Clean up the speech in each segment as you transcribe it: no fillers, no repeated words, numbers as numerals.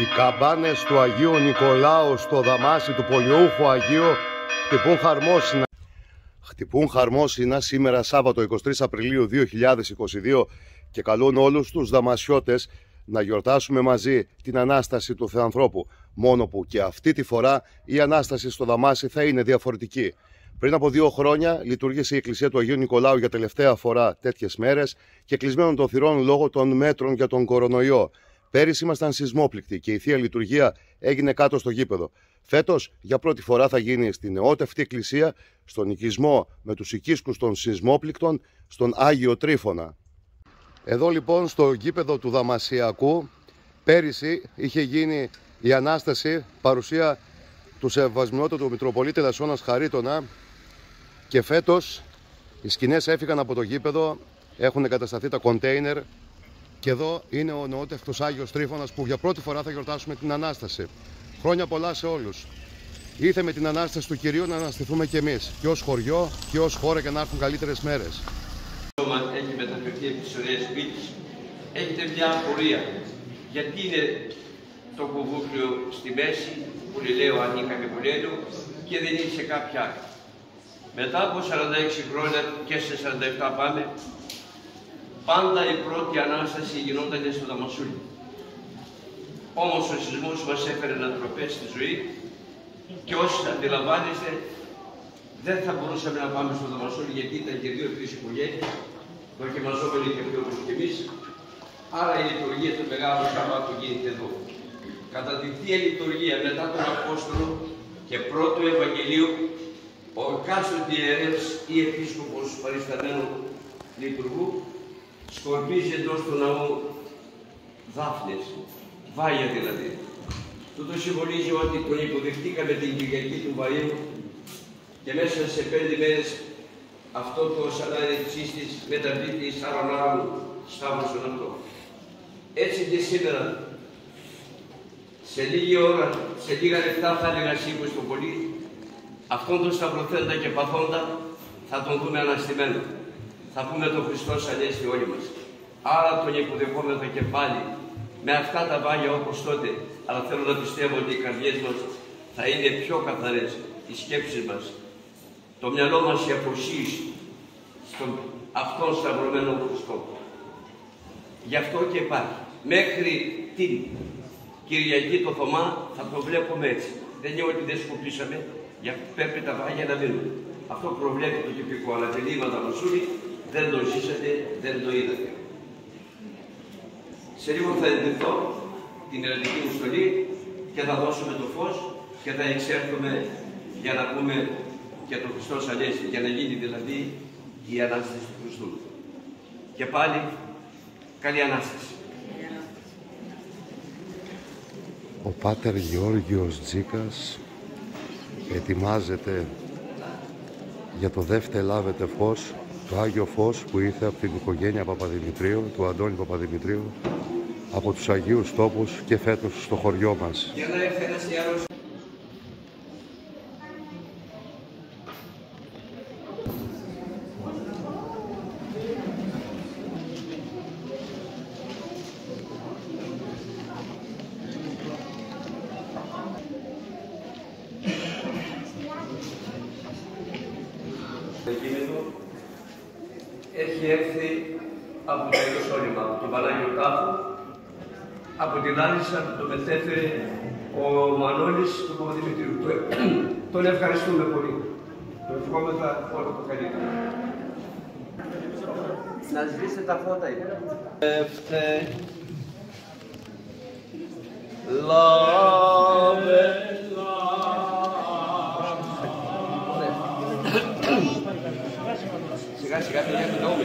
Οι καμπάνες του Αγίου Νικολάου στο δαμάσι του Πολιούχου Αγίου χτυπούν χαρμόσυνα σήμερα Σάββατο 23 Απριλίου 2022 και καλούν όλους τους δαμασιώτες να γιορτάσουμε μαζί την Ανάσταση του Θεανθρώπου. Μόνο που και αυτή τη φορά η Ανάσταση στο δαμάσι θα είναι διαφορετική. Πριν από 2 χρόνια λειτουργήσε η Εκκλησία του Αγίου Νικολάου για τελευταία φορά τέτοιες μέρες και κλεισμένων των θυρών λόγω των μέτρων για τον κορονοϊό. Πέρυσι ήμασταν σεισμόπληκτοι και η Θεία Λειτουργία έγινε κάτω στο γήπεδο. Φέτος για πρώτη φορά θα γίνει στην νεότευτη εκκλησία, στον οικισμό με τους οικίσκους των σεισμόπληκτων, στον Άγιο Τρίφωνα. Εδώ λοιπόν στο γήπεδο του Δαμασιακού πέρυσι είχε γίνει η Ανάσταση, παρουσία του Σεβασμιότατου Μητροπολίτη Λασσώνας Χαρίτωνα, και φέτος οι σκηνές έφυγαν από το γήπεδο, έχουν εγκατασταθεί τα κοντέινερ και εδώ είναι ο νεότευτος Άγιος Τρίφωνας που για πρώτη φορά θα γιορτάσουμε την Ανάσταση. Χρόνια πολλά σε όλους. Ήρθε με την Ανάσταση του Κυρίου να αναστηθούμε κι εμείς, και ως χωριό και ως χώρα, για να έρθουν καλύτερες μέρες. Έχει μεταφερθεί από τις ωραίες πύλες. Έχετε μια απορία. Γιατί είναι το κουβούκλιο στη μέση, που λέω ανήκα με κουλέλιο, και δεν είναι σε κάποια άλλη. Μετά από 46 χρόνια και σε 47 πάμε, πάντα η πρώτη Ανάσταση γινόταν στο Δαμασούλι. Όμως ο σεισμός μας έφερε ανατροπές στη ζωή και όσοι αντιλαμβάνεστε, δεν θα μπορούσαμε να πάμε στο Δαμασούλι, γιατί ήταν και 2-3 οικογένειες, δοκιμαζόμενοι και πιο όπως και εμείς. Άρα η λειτουργία του Μεγάλου Σαββάτου γίνεται εδώ. Κατά τη Θεία Λειτουργία μετά τον Απόστολο και πρώτο Ευαγγελίο, ο εκάστοτε ιερεύς ή επίσκοπος παρισταμένου λειτουργού σκορπίζει εντός του ναού δάφνες, βάγια δηλαδή. Τούτο συμβολίζει ότι τον υποδεχτήκαμε την Κυριακή του Βαΐου και μέσα σε 5 μέρες αυτό το σανάρι-τσίστης μεταβλήθη εις άλλον σταύρωσον αυτό. Έτσι και σήμερα, σε λίγη ώρα, σε λίγα λεπτά θα έλεγα σίγουρα στο πολύ, αυτόν τον σταυρωθέντα και παθόντα θα τον δούμε αναστημένο. Θα πούμε τον Χριστός Ανέστη όλοι μας. Άρα τον υποδεχόμεθα και πάλι με αυτά τα βάγια όπως τότε, αλλά θέλω να πιστεύω ότι οι καρδιές μας θα είναι πιο καθαρές, οι σκέψεις μας, το μυαλό μας η αφοσίωση στον αυτόν σταυρωμένο Χριστό. Γι' αυτό και υπάρχει. Μέχρι την Κυριακή το Θωμά θα το βλέπουμε έτσι. Δεν είναι ότι δεν σκοπίσαμε, πρέπει τα βάγια να μείνουν. Αυτό προβλέπει το τυπικό, αλλά τελείματα Μασούλη δεν το ζήσατε, δεν το είδατε. Σε λίγο θα εντεθώ την ελληνική μου στολή και θα δώσουμε το φως και θα εξέρθουμε για να πούμε και το Χριστός Ανέστη, για να γίνει δηλαδή η Ανάσταση του Χριστού. Και πάλι, καλή Ανάσταση. Ο Πάτερ Γεώργιος Τζίκας ετοιμάζεται για το δεύτερο λάβετε φως, το Άγιο Φως που ήρθε από την οικογένεια Παπαδημητρίου, του Αντώνη Παπαδημητρίου, από τους Αγίους Τόπους και φέτος στο χωριό μας. Για να έρθει ένας ιερός. Έχει έρθει από το Ιεροσόλυμα, από τον Πανάγιο Τάφο, από την Λάρισα, το μετέφερε ο Μανώλης του Παπαδημητρίου. Τον ευχαριστούμε πολύ. Τον ευχόμεθα όλο το καλύτερο. Να σβήσετε τα φώτα, Λάβε. Σιγά σιγά παιδιά του νόμου.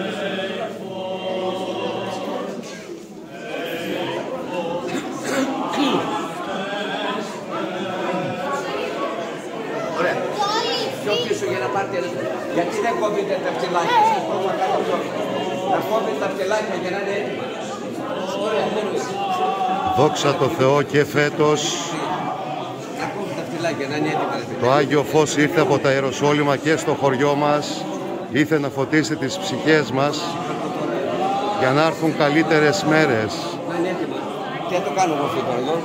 Ωραία. Πιο πίσω για να πάρετε ένα. Γιατί δεν κόβετε τα φτελάκια σας, να κόβετε τα φτελάκια για να είναι έτοιμα. Ωραία, δόξα τω Θεώ και φέτος να κόβετε τα φτελάκια, να είναι έτοιμα. Το Άγιο Φως ήρθε από τα Ιεροσόλυμα και στο χωριό μας. Ήρθε να φωτίσει τις ψυχές μας για να έρθουν καλύτερες μέρες. Να είναι έτοιμα. Και Και το κάνω εγώ αυτό εδώ.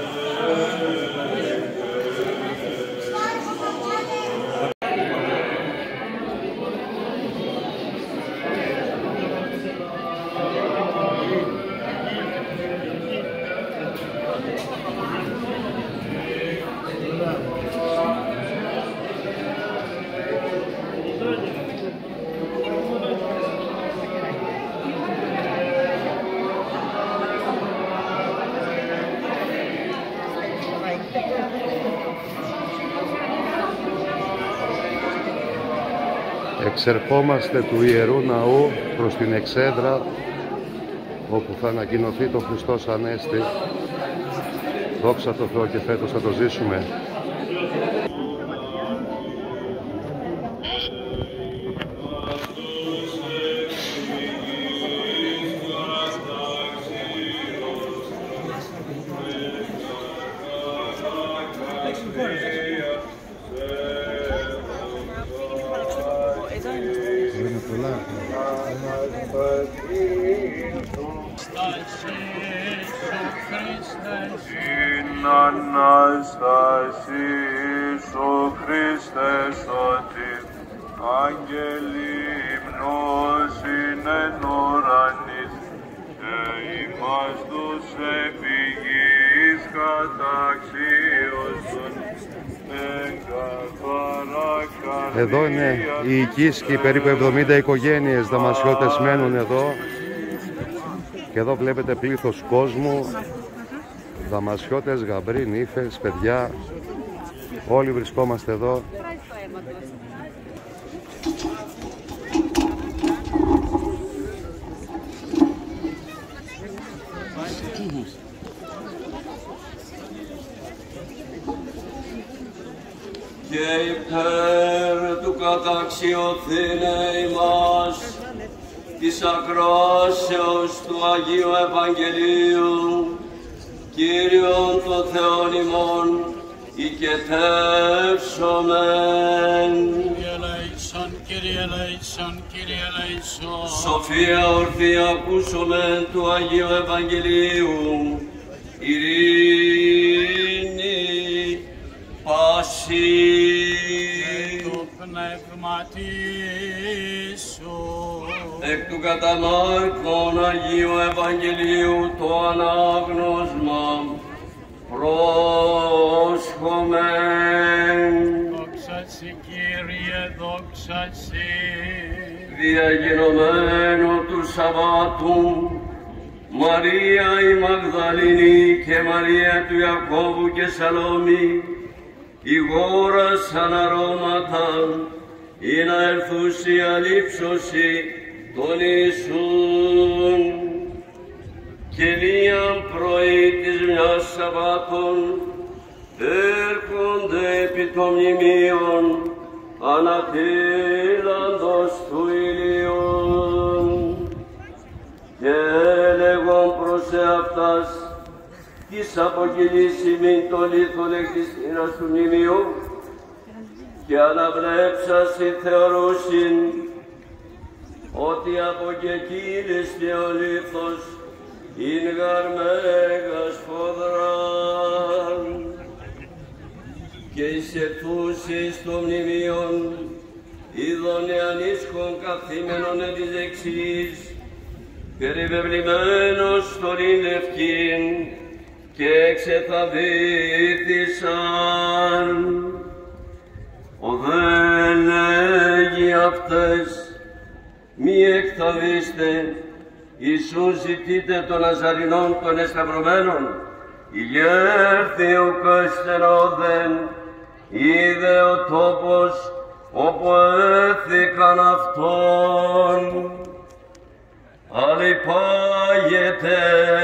Εξερχόμαστε του Ιερού Ναού προς την εξέδρα όπου θα ανακοινωθεί το Χριστός Ανέστη. Δόξα τω Θεώ, και φέτος θα το ζήσουμε. Την Ανάσταση σου Χριστέ σωτήρ, άγγελοι υμνώσιν εν ουρανής, και ημάς τους επιγείς καταξίωσον εν καθαρά καρδία. Εδώ είναι η οικίσκη, περίπου 70 οικογένειες δαμασιώτες μένουν εδώ. Και εδώ βλέπετε πλήθος κόσμου, δαμασιώτες, γαμπροί, νύφες, παιδιά, όλοι βρισκόμαστε εδώ. Και υπέρ του καταξιωθήνε ημάς της ακρόσεως του Αγίου Ευαγγελίου, Κύριον το Θεόν ημών, οικετεύσομεν. Κύριε ελέησον, Κύριε ελέησον, Κύριε ελέησον. Σοφία ορθή ακούσομεν του Αγίου Ευαγγελίου, ειρήνη, πάση. Το πνεύματι σου. Εκ του κατά Μάρκον Αγίου Ευαγγελίου το ανάγνωσμα πρόσχομεν. Δόξα σοι, Κύριε, δόξα σοι. Διαγινωμένο του Σαββάτου, Μαρία η Μαγδαληνή και Μαρία του Ιακώβου και Σαλόμη, ηγόρασαν αρώματα, ή να ερθούσι αλήψωση τον Ιησούν. Και λίαν πρωί της μιας Σαββάτων έρχονται επί των μνημείων ανατείλαντος του ηλίων. Και έλεγον προς εαυτάς, της αποκυλήσιμην το λίθον εκ της θύρας του μνημείου, και αναβλέψασι θεωρούσιν ότι αποκεκύλιστη ο λίθος ειν γαρ μέγας φοδράν. Και εισερθούσις στο μνημείον είδον εανίσκον καθήμενον εν της δεξής, περιβεβλημένος στολήν λευκήν, και εξεθαβήθησαν. Ο δε λέγει αυτές, μη εκθαβήστε, Ιησούν ζητείτε των Ναζαρινών των εσταυρωμένων, ηγέρθη ουκ εστερόδεν, είδε ο τόπος όπου έθηκαν αυτόν. Αλληπάγεται,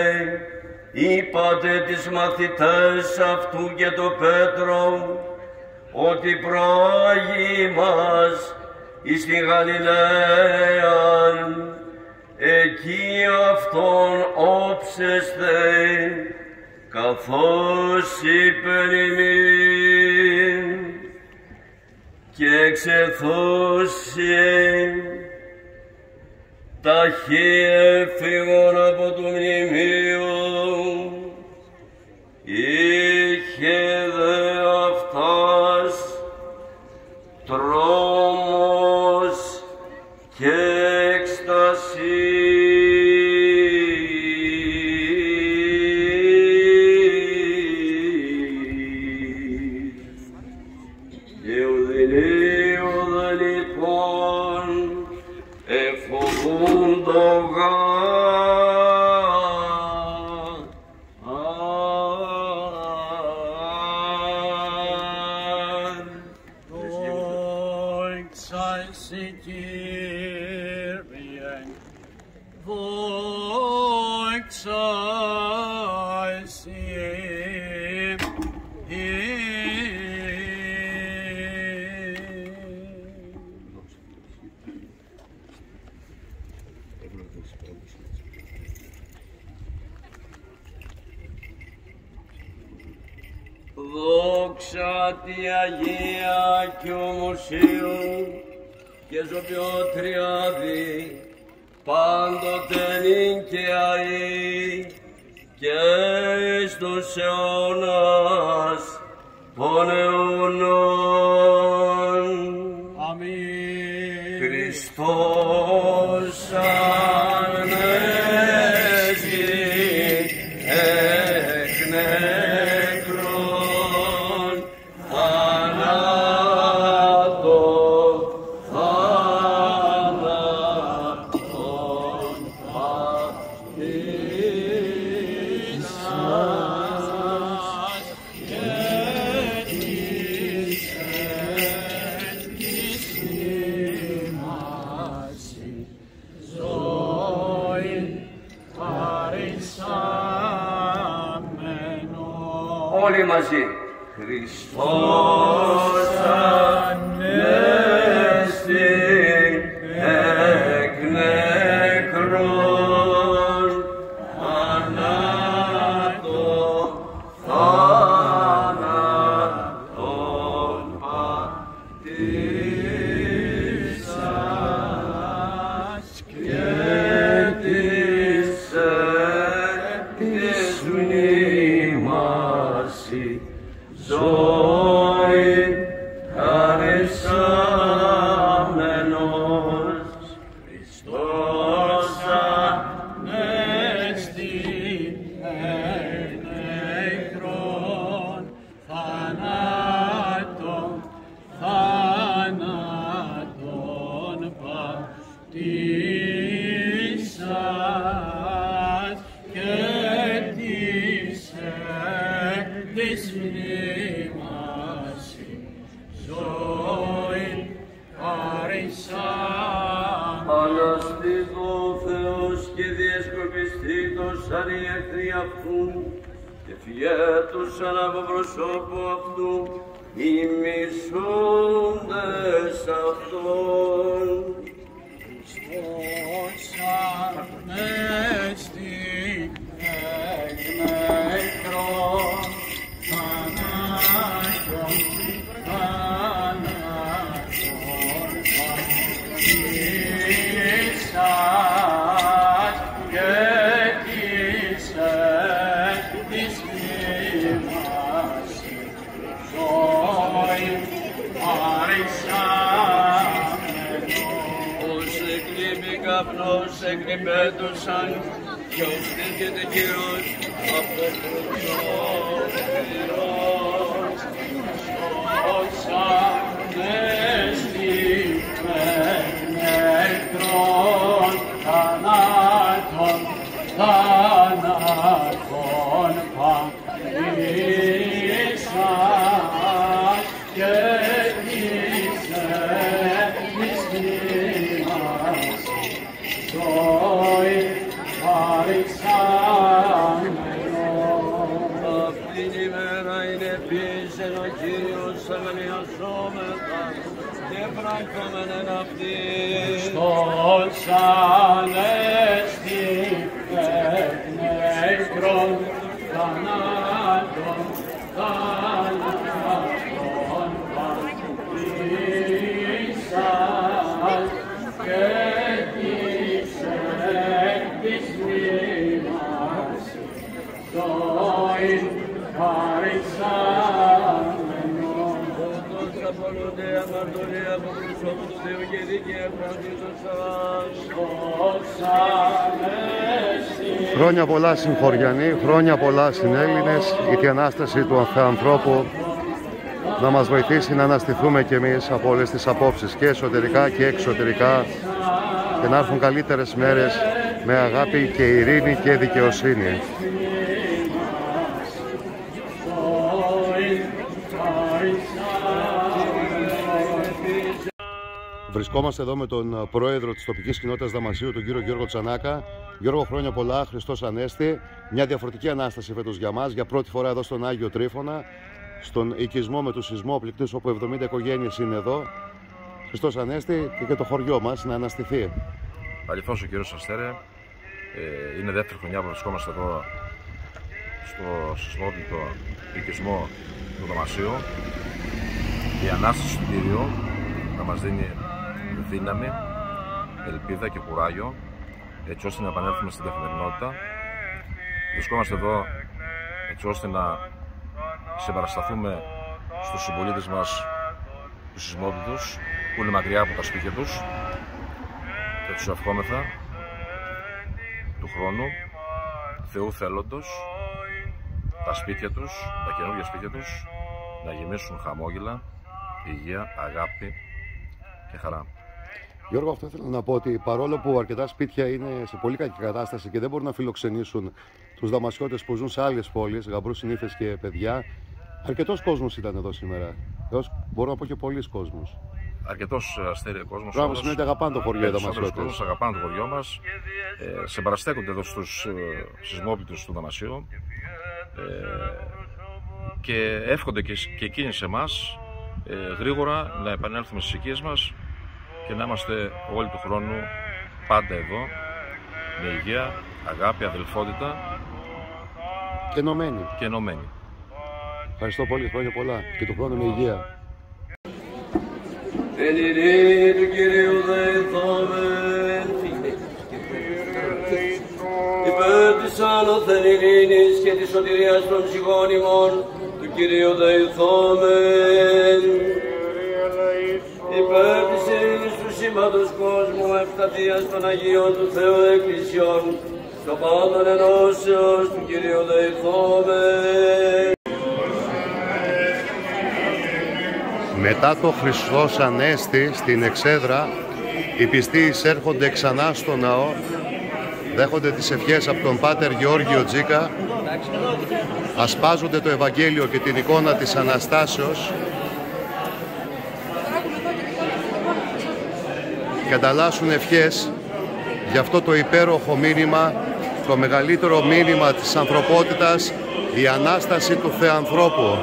είπατε τις μαθητές αυτού και το Πέτρο, ότι προάγει μας εις τη Γαλιλαία, εκεί αυτόν όψεστε, καθώς είπεν ημίν, και εξεθούσι ταχύ έφυγον από του μνημείου, τρόμος και έκσταση. Εουδηλίουδα λοιπόν εφοβούν το δόξα τη Αγία και ομοσίου και ζωοποιότριάδη πάντοτε νικαιαή και εις τους αιώνας των αιώνων. Αμήν. Χριστός ανέστη εκ νεκρών θανάτων όλοι μαζί. Χριστός ανέστη εκ νεκρών θανάτων πατήσας και της μνήμασι ζωή χαρισάμενος. Χριστός ανέστη εκ νεκρών θανάτων πατήσας και της μνήμασι ζωή χαρισάμενος. Αναστηθώ Θεός και διεσκοπιστήτως σαν οι εχθροί αυτού και φιέτωσαν από προσώπου αυτού οι μισούντες αυτόν. Χριστός ανέστη εκ νεκρών θανάτων πατήσας και της μνήμασι ζωή χαρισάμενος. Ως εκλείπει καπνός εκλειπέτωσαν και ως στήκεται καιρός από χρυσός πυρός. Ως ανέστη εκ νεκρών θανάτων πατήσας και της μνήμασι ζωή χαρισάμενος. Αυτήν ημέρα είναι επίσης ο Κύριος αγανιαζόμεθα και πρακτώμεν εν αυτήν. Χριστός ανέστη εκ νεκρών θανάτων πατήσας και της μνήμασι ζωή χαρισάμενος. τελευταία μαρτυρία από προσώπου του Θεού και δίκαια Χριστός Χρόνια πολλά συγχωριανοί, χρόνια πολλά συνέλληνες. Η Ανάσταση του Θεανθρώπου να μας βοηθήσει να αναστηθούμε κι εμείς από όλες τις απόψεις και εσωτερικά και εξωτερικά και να έρθουν καλύτερες μέρες με αγάπη και ειρήνη και δικαιοσύνη. Βρισκόμαστε εδώ με τον πρόεδρο της τοπικής κοινότητας Δαμασίου, τον κύριο Γιώργο Τσανάκα. Γιώργο, χρόνια πολλά, Χριστός Ανέστη. Μια διαφορετική Ανάσταση φέτος για μας, για πρώτη φορά εδώ στον Άγιο Τρίφωνα, στον οικισμό με το σεισμό πληκτής, όπου 70 οικογένειες είναι εδώ. Χριστός Ανέστη και το χωριό μας να αναστηθεί. Αληθώς ο κύριος Αστέρε, είναι δεύτερη χρονιά που βρισκόμαστε εδώ στο σεισμόπληκτο οικισμό του Δαμασίου. Η Ανάσταση του Κύριου να μας δίνει δύναμη, ελπίδα και κουράγιο, έτσι ώστε να επανέλθουμε στην καθημερινότητα. Βρισκόμαστε εδώ έτσι ώστε να συμπαρασταθούμε στους συμπολίτες μας, τους σεισμόπληκτους, που είναι μακριά από τα σπίτια τους, και τους ευχόμεθα του χρόνου, Θεού θέλοντος, τα σπίτια τους, τα καινούργια σπίτια τους, να γεμίσουν χαμόγελα, υγεία, αγάπη και χαρά. Γιώργο, αυτό ήθελα να πω, ότι παρόλο που αρκετά σπίτια είναι σε πολύ κακή κατάσταση και δεν μπορούν να φιλοξενήσουν τους Δαμασιώτες που ζουν σε άλλες πόλεις, γαμπρούς, συνήθες και παιδιά, αρκετός κόσμος ήταν εδώ σήμερα. Μπορώ να πω και πολλοί κόσμος. Αρκετός, Αστέρι, κόσμος. Πράγμα σημαίνει ότι αγαπάνε το χωριό οι Δαμασιώτες. Αγαπάνε το χωριό μας. Συμπαραστέκονται εδώ στους σεισμόπληκτους του Δαμασίου και εύχονται και εκείνοι σε εμάς γρήγορα να επανέλθουμε στις οικίες μας και να είμαστε όλοι του χρόνου πάντα εδώ με υγεία, αγάπη, αδελφότητα και ενωμένοι. Ευχαριστώ πολύ, χρόνια πολλά και του χρόνου με υγεία. Εν ειρήνη του Κυρίου δεηθόμεν, υπέρ της άνωθεν ειρήνης και της σωτηρίας των ψυχών ημών του Κυρίου δεηθόμεν, υπέρ της ειρήνης του σήματος κόσμου, ευσταθίας των Αγίων του Θεού Εκκλησιών, στο πάντων ενώσεως του Κυρίου δεηθόμεν. Μετά το Χριστός Ανέστη στην εξέδρα, οι πιστοί εισέρχονται ξανά στο ναό, δέχονται τις ευχές από τον Πάτερ Γεώργιο Τζίκα, ασπάζονται το Ευαγγέλιο και την εικόνα της Αναστάσεως και ανταλλάσσουν ευχές για αυτό το υπέροχο μήνυμα, το μεγαλύτερο μήνυμα της ανθρωπότητας, η Ανάσταση του Θεανθρώπου.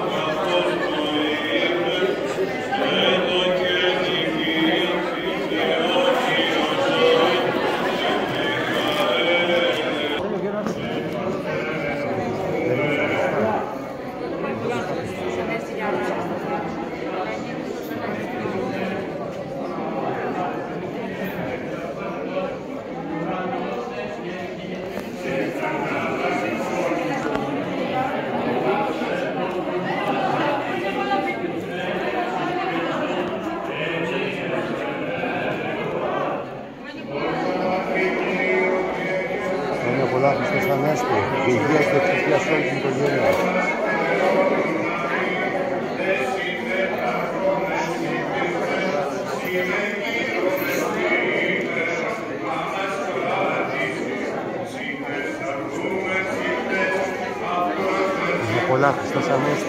Πολλά, Χριστός Ανέστη, η υγεία και ευτυχία σε όλη την οικογένεια. Πολλά, Χριστός Ανέστη.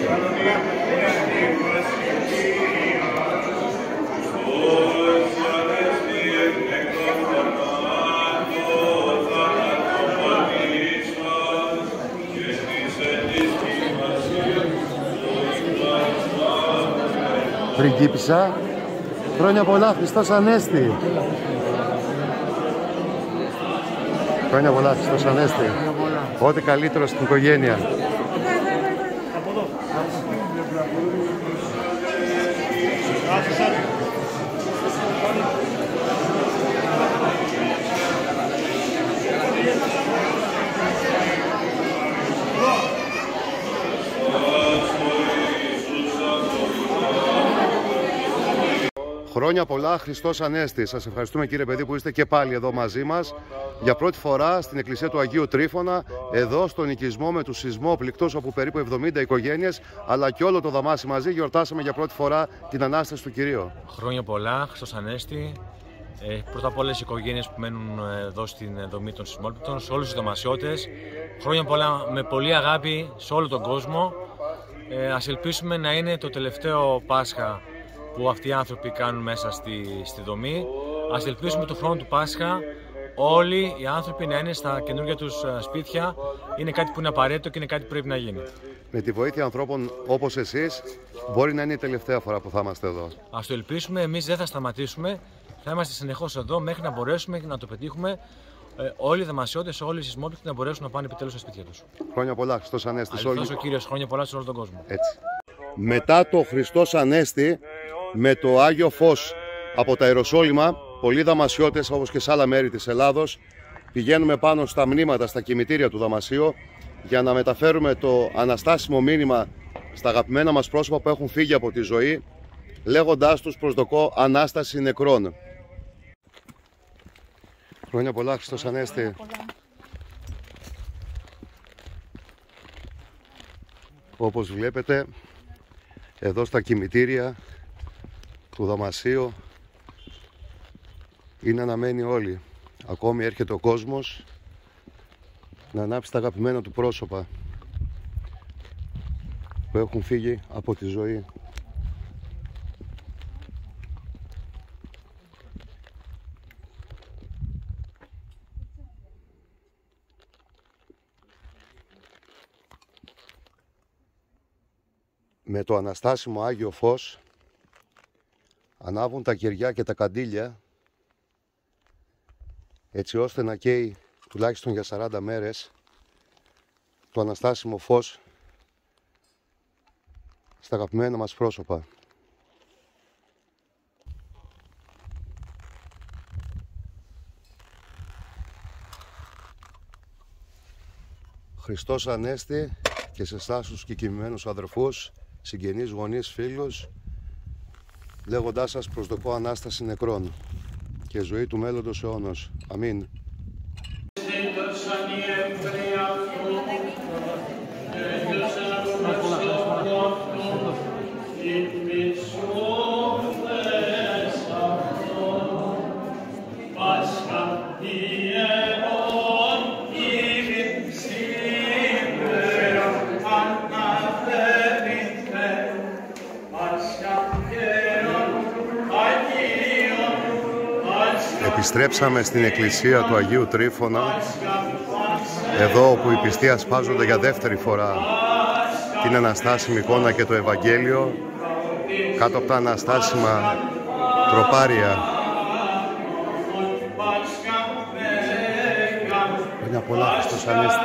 Πριγκίπισσα, χρόνια πολλά, Χριστός Ανέστη. Χρόνια πολλά, Χριστός Ανέστη. Ό,τι καλύτερο στην οικογένεια. Χρόνια πολλά, Χριστός Ανέστη. Σας ευχαριστούμε κύριε παιδί που είστε και πάλι εδώ μαζί μας για πρώτη φορά στην εκκλησία του Αγίου Τρίφωνα, εδώ στον οικισμό με τους σεισμόπληκτους, όπου περίπου 70 οικογένειες αλλά και όλο το Δαμάσι μαζί γιορτάσαμε για πρώτη φορά την Ανάσταση του Κυρίου. Χρόνια πολλά, Χριστός Ανέστη. Πρώτα απ' όλες οι οικογένειες που μένουν εδώ στην δομή των σεισμόπληκτων, σε όλους τους δαμασιώτες. Χρόνια πολλά με πολύ αγάπη σε όλο τον κόσμο. Ας ελπίσουμε να είναι το τελευταίο Πάσχα που αυτοί οι άνθρωποι κάνουν μέσα στη δομή. Ας ελπίσουμε το χρόνο του Πάσχα όλοι οι άνθρωποι να είναι στα καινούργια τους σπίτια. Είναι κάτι που είναι απαραίτητο και είναι κάτι που πρέπει να γίνει. Με τη βοήθεια ανθρώπων όπως εσείς, μπορεί να είναι η τελευταία φορά που θα είμαστε εδώ. Ας το ελπίσουμε, εμείς δεν θα σταματήσουμε. Θα είμαστε συνεχώς εδώ μέχρι να μπορέσουμε να το πετύχουμε. Όλοι οι δαμασιώτες, όλοι οι σεισμόπληκτοι να μπορέσουν να πάνε επιτέλους στα σπίτια τους. Χρόνια πολλά, Χριστός Ανέστη. Αληθώς ο Κύριος, χρόνια πολλά σε όλο τον κόσμο. Έτσι. Μετά το Χριστός Ανέστη, με το Άγιο Φως από τα Ιεροσόλυμα, πολλοί δαμασιώτες όπως και σε άλλα μέρη της Ελλάδος πηγαίνουμε πάνω στα μνήματα, στα κημητήρια του Δαμασίου για να μεταφέρουμε το αναστάσιμο μήνυμα στα αγαπημένα μας πρόσωπα που έχουν φύγει από τη ζωή, λέγοντάς τους προσδοκώ Ανάσταση νεκρών. Χρόνια πολλά, Χριστός Ανέστη. Όπως βλέπετε, εδώ στα κημητήρια του Δαμασίου είναι αναμένοι όλοι. Ακόμη έρχεται ο κόσμος να ανάψει τα αγαπημένα του πρόσωπα που έχουν φύγει από τη ζωή. Με το αναστάσιμο Άγιο Φως ανάβουν τα κεριά και τα καντήλια, έτσι ώστε να καίει τουλάχιστον για 40 μέρες το αναστάσιμο φως στα αγαπημένα μας πρόσωπα. Χριστός Ανέστη και σε εσάς τους κεκοιμημένους αδερφούς, συγγενείς, γονείς, φίλους, λέγοντάς σας προσδοκώ Ανάσταση νεκρών και ζωή του μέλλοντος αιώνος. Αμήν. Επιστρέψαμε στην εκκλησία του Αγίου Τρίφωνα, εδώ όπου οι πιστοί ασπάζονται για δεύτερη φορά την αναστάσιμη εικόνα και το Ευαγγέλιο κάτω από τα αναστάσιμα τροπάρια. Χρόνια πολλά, Χριστός Ανέστη.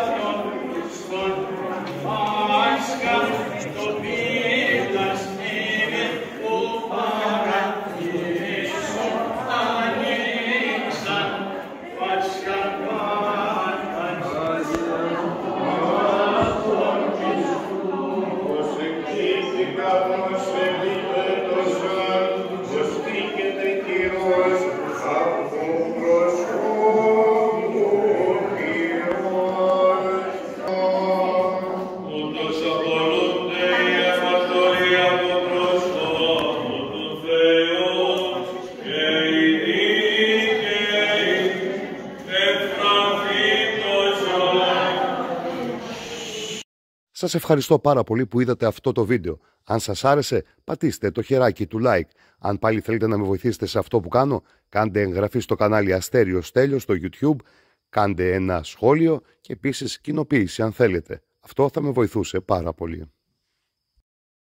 Σας ευχαριστώ πάρα πολύ που είδατε αυτό το βίντεο. Αν σας άρεσε, πατήστε το χεράκι του like. Αν πάλι θέλετε να με βοηθήσετε σε αυτό που κάνω, κάντε εγγραφή στο κανάλι Αστέριο Στέλιο στο YouTube, κάντε ένα σχόλιο και επίσης κοινοποίηση αν θέλετε. Αυτό θα με βοηθούσε πάρα πολύ.